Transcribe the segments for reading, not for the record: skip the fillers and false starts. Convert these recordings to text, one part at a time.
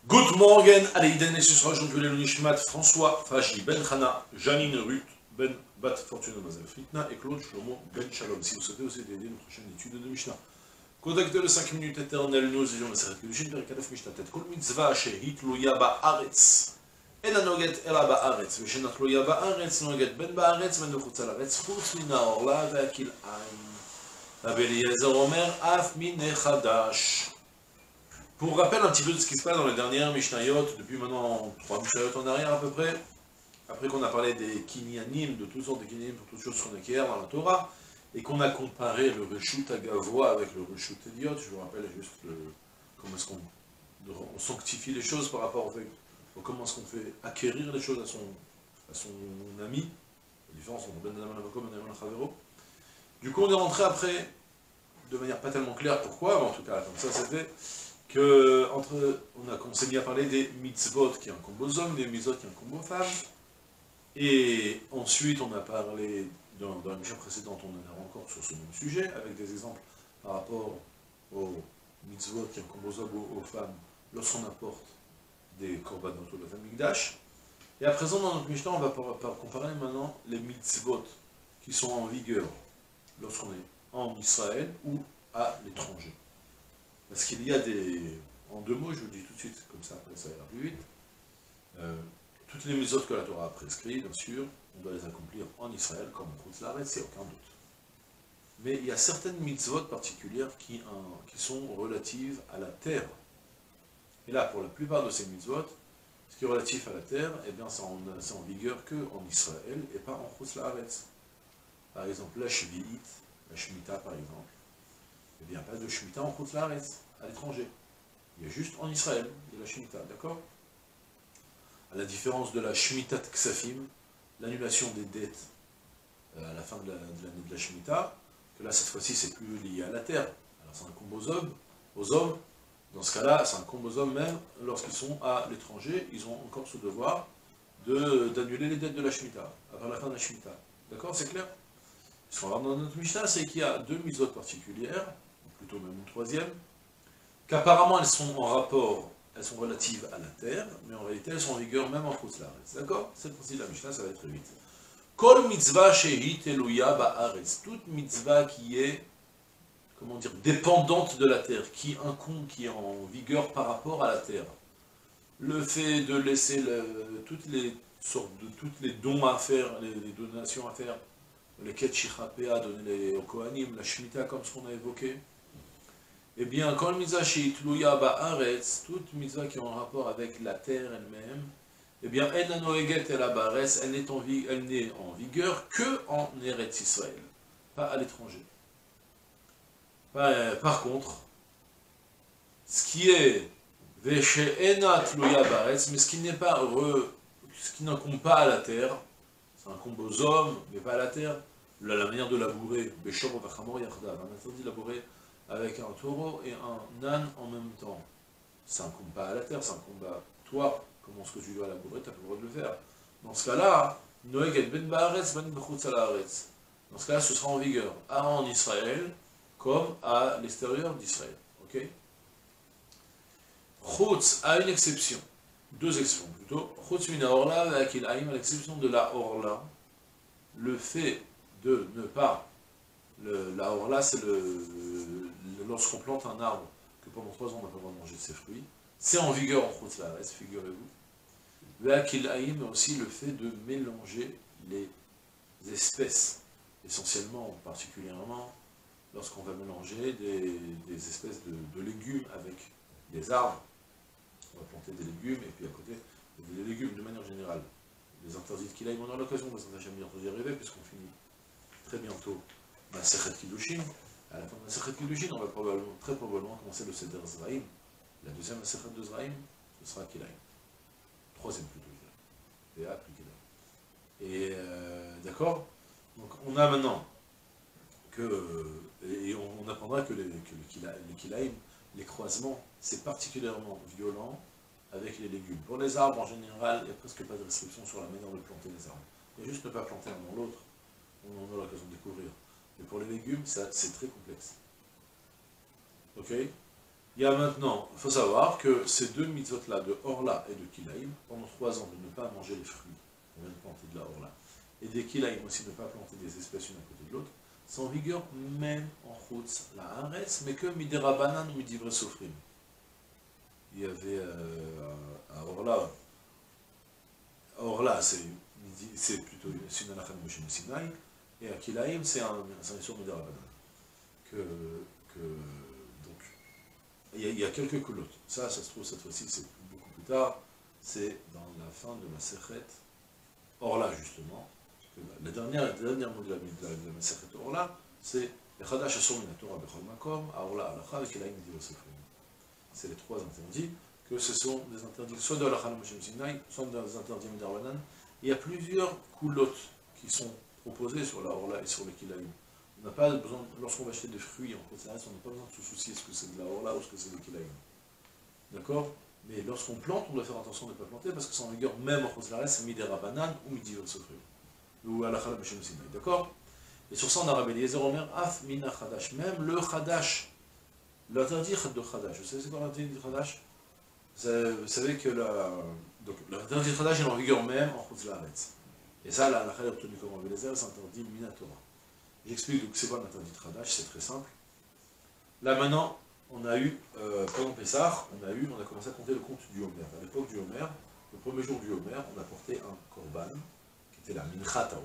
Good morning, Aleiden, et ce sera aujourd'hui le Nishmat François Faji Ben Chana, Janine Ruth Ben Bat Fortuna Mazel Fritna et Claude Shlomo Ben Shalom. Si vous souhaitez aussi aider notre chaîne d'études de Mishnah, contactez le 5 minutes éternelles, nous ayons la série de Kedushin, Perikadef Mishnah Tet, Kol Mitzvah Shehit Loya Ba'aretz, Ena Noget Ela Ba'aretz, Veshenat Loya Ba'aretz, Noget Ben Ba'aretz, Ben Nechutz Alaretz, Chutz Min Ha'orla Ve'akil Ain. Rabbi Eliezer Omer, Af Min Echadash. Pour rappel un petit peu de ce qui se passe dans les dernières Mishnayot, depuis maintenant 3 Mishnayot en arrière à peu près, après qu'on a parlé des Kinyanim, de toutes sortes de Kinyanim pour toutes choses qu'on acquiert dans la Torah, et qu'on a comparé le Reshut Agavoa avec le Reshut Eliot, je vous rappelle juste comment est-ce qu'on sanctifie les choses par rapport au fait, comment est-ce qu'on fait acquérir les choses à son ami, la différence entre Ben Adam Alamakom et Ben Adam Alchavero. Du coup on est rentré après, de manière pas tellement claire pourquoi, mais en tout cas comme ça c'était, on s'est mis à parler des mitzvot qui incombent aux hommes, des mitzvot qui incombent aux femmes, et ensuite on a parlé, dans la mission précédente, on est encore sur ce même sujet, avec des exemples par rapport aux mitzvot qui incombent aux hommes, aux femmes, lorsqu'on apporte des korbanot de la Mikdash. Et à présent, dans notre mission, on va comparer maintenant les mitzvot qui sont en vigueur lorsqu'on est en Israël ou à l'étranger. Parce qu'il y a en deux mots, je vous le dis tout de suite, comme ça après ça ira plus vite, toutes les mitzvot que la Torah a prescrites, bien sûr, on doit les accomplir en Israël comme en Chutz La'aretz, c'est aucun doute. Mais il y a certaines mitzvot particulières qui sont relatives à la terre. Et là, pour la plupart de ces mitzvot, ce qui est relatif à la terre, eh bien, c'est en vigueur qu'en Israël et pas en Chutz La'aretz. Par exemple, la Shvi'it, la Shemitah par exemple, il n'y a pas de Shemitah en Chutz La'aretz, à l'étranger. Il y a juste en Israël, il y a la Shemitah, d'accord? À la différence de la Shemitah Ksafim, l'annulation des dettes à la fin de l'année de la Shemitah, que là, cette fois-ci, c'est plus lié à la terre. Alors, ça incombe aux hommes. Dans ce cas-là, ça incombe aux hommes même lorsqu'ils sont à l'étranger, ils ont encore ce devoir d'annuler les dettes de la Shemitah, avant la fin de la Shemitah. D'accord, c'est clair? Ce qu'on va voir dans notre Mishnah, c'est qu'il y a deux mitzvot particulières, ou plutôt même une troisième, qu'apparemment elles sont en rapport, elles sont relatives à la terre, mais en réalité elles sont en vigueur même en Chutz La'aretz. D'accord? C'est le principe de la Mishnah, ça va être très vite. Kol mitzvah shehit eluya ba'aretz. Toute mitzvah qui est, comment dire, dépendante de la terre, qui incombe, qui est en vigueur par rapport à la terre. Le fait de laisser toutes les dons à faire, les donations à faire, les ketchichapéa, donner aux Kohanim, la Shemitah comme ce qu'on a évoqué, eh bien, quand le mitzvah sheitluya ba'aretz, toute mitzvah qui est en rapport avec la terre elle-même, eh bien, elle n'est en vigueur que en Eretz Israël, pas à l'étranger. Par contre, ce qui est veshe'ena tluya ba'aretz, mais ce qui n'incombe pas à la terre, ça incombe aux hommes, mais pas à la terre, la manière de labourer, Beshor v'chamor yachdav, on a interdit de labourer avec un taureau et un âne en même temps. Ça incombe pas à la terre, ça incombe à toi. Comment est-ce que tu dois labourer, tu n'as pas le droit de le faire. Dans ce cas-là, Noeget ben ba'aretz ben b'chutz la'aretz. Dans ce cas-là, ce sera en vigueur, en Israël, comme à l'extérieur d'Israël. Ok? Chutz a une exception, deux exceptions plutôt. Chutz min ha'orla ve'akil haim, à l'exception de la orla, le fait de ne pas, la orla c'est lorsqu'on plante un arbre, que pendant 3 ans on n'a pas le droit de manger de ses fruits, c'est en vigueur en Chutz La'aretz, figurez-vous. Ve'akil haim, mais aussi le fait de mélanger les espèces, essentiellement, particulièrement, lorsqu'on va mélanger des espèces de légumes avec des arbres. On va planter des légumes, et puis à côté, des légumes de manière générale. Les interdits de Kilaïm, on aura l'occasion de s'en jamais entendu arriver, puisqu'on finit très bientôt Masechet Kiddushin. À la fin de Masechet Kiddushin, on va très probablement commencer le Seder Zraïm. La deuxième Masechet de Zraïm, ce sera Kilaïm. Troisième plutôt, je dirais. Plus Kilaïm. Et d'accord? Donc on a maintenant et on apprendra que les Kilaïm, les croisements, c'est particulièrement violent avec les légumes. Pour les arbres, en général, il n'y a presque pas de restriction sur la manière de planter les arbres. Il y a juste ne pas planter l'un dans l'autre, on en a l'occasion de découvrir. Mais pour les légumes, c'est très complexe. Ok? Il y a maintenant, il faut savoir que ces deux mitzvot-là, de Orla et de Kilaïm, pendant 3 ans, de ne pas manger les fruits, on vient de planter de la Orla, et des Kilaïm aussi, de ne pas planter des espèces une à côté de l'autre, c'est en vigueur même en Chutz la Haaretz, mais que Midera Banan ou Midivre Sofrim. Il y avait à Orla, c'est plutôt une Alachan Moshe Sinai, et à Kilaïm, c'est un issur Midera Banan. Donc, il y a quelques coulottes. Ça se trouve cette fois-ci, c'est beaucoup plus tard, c'est dans la fin de la Sechet Orla, justement. La dernière mot de la Sechet Orla, c'est Echadash Asur Min Torah Bechol Makom, Orla Alacha, et Kilaïm Midivre Sofrim. C'est les 3 interdits, que ce sont des interdits soit de Alachan Moshe Sinai, soit des interdits Midera Banan. Il y a plusieurs coulottes qui sont proposées sur la Orla et sur le Kilaïm. On n'a pas besoin, lorsqu'on va acheter des fruits en Chutz, on n'a pas besoin de se soucier est-ce que c'est de la Orla ou est-ce que c'est des Kilaïm. D'accord? Mais lorsqu'on plante, on doit faire attention de ne pas planter parce que c'est en vigueur même en Chutz, c'est Midera Banan ou Midivre Sofrim. Ou Alachan Moshe Sinai. D'accord? Et sur ça, on a Rabbi Eliezer Omer, Af Mina Chadash, même le Chadash, l'interdit de Chadash. Vous savez c'est quoi l'interdit de Chadash? Vous savez que l'interdit de Chadash est en vigueur même en Chutz Laaretz. Et ça, la halakha est obtenue comme Rabbi Eliezer, c'est interdit Mina Torah. J'explique donc c'est quoi l'interdit de Chadash, c'est très simple. Là maintenant, on a eu, pendant Pessah, on a commencé à compter le compte du Homer. À l'époque du Homer, le premier jour du Homer, on apportait un korban, qui était la minchat à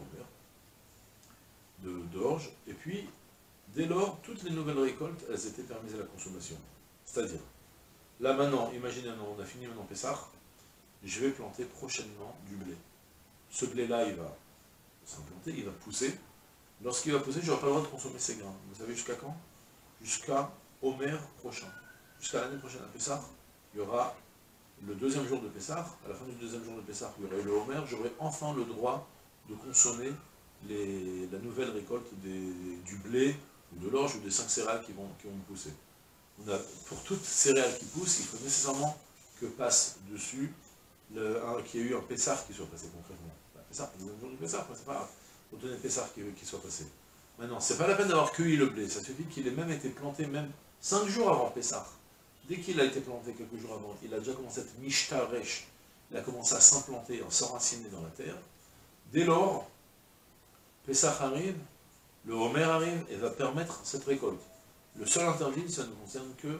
Homer, d'orge, et puis, dès lors, toutes les nouvelles récoltes, elles étaient permises à la consommation. C'est-à-dire, là maintenant, imaginez, on a fini maintenant Pessah, je vais planter prochainement du blé. Ce blé-là, il va s'implanter, il va pousser. Lorsqu'il va pousser, je n'aurai pas le droit de consommer ces grains. Vous savez jusqu'à quand? Jusqu'à Homer prochain. Jusqu'à l'année prochaine à Pessah, il y aura le deuxième jour de Pessah. À la fin du deuxième jour de Pessah, il y aurait le Homer. J'aurai enfin le droit de consommer la nouvelle récolte du blé, ou de l'orge, ou des 5 céréales qui vont pousser. Pour toutes céréales qui poussent, il faut nécessairement que passe dessus, qu'il y ait eu un Pessah qui soit passé concrètement. Pessah, le deuxième jour du Pessah, c'est pas grave. Il faut donner Pessah qui soit passé. Maintenant, c'est pas la peine d'avoir cueilli le blé, ça suffit qu'il ait même été planté même 5 jours avant Pessah. Dès qu'il a été planté quelques jours avant, il a déjà commencé à être mishtaresh, il a commencé à s'implanter, à s'enraciner dans la terre. Dès lors, Pessah arrive, le Homer arrive et va permettre cette récolte. Le seul interdit, ça ne concerne que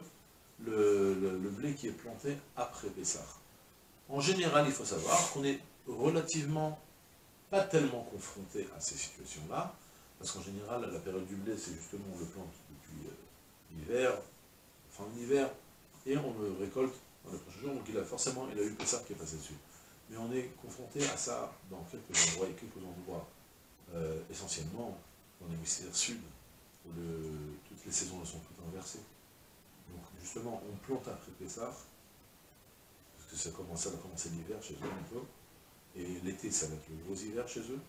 le blé qui est planté après Pessah. En général, il faut savoir qu'on est relativement pas tellement confronté à ces situations-là, parce qu'en général, la période du blé, c'est justement, on le plante depuis l'hiver, fin de l'hiver, et on le récolte dans les prochains jours, donc il a eu le Pessah qui est passé dessus. Mais on est confronté à ça dans quelques endroits, et quelques endroits essentiellement dans l'hémisphère sud, où toutes les saisons sont toutes inversées. Donc justement, on plante après Pessah, parce que ça va commencer l'hiver chez eux bientôt, et l'été, ça va être le gros hiver chez eux.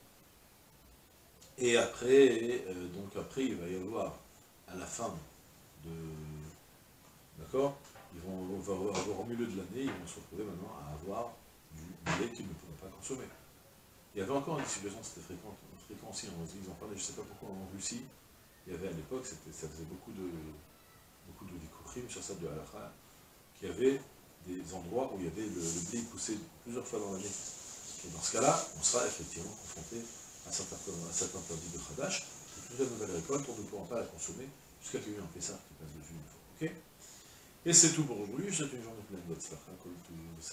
Et après, il va y avoir, à la fin de... D'accord? On va avoir au milieu de l'année, ils vont se retrouver maintenant à avoir du blé qu'ils ne pourront pas consommer. Il y avait encore une situation, c'était fréquent aussi, ils en parlaient, je ne sais pas pourquoi, en Russie, il y avait à l'époque, ça faisait beaucoup de dikourim sur ça de halakha, qu'il y avait des endroits où il y avait le blé poussé plusieurs fois dans l'année. Et dans ce cas-là, on sera effectivement confronté à cet interdit de Chadash, et toute la nouvelle récolte, on ne pourra pas la consommer jusqu'à qu'il y ait eu un Pessah qui passe dessus une fois. Okay, et c'est tout pour aujourd'hui, c'est une journée pleine de tzlacha, kol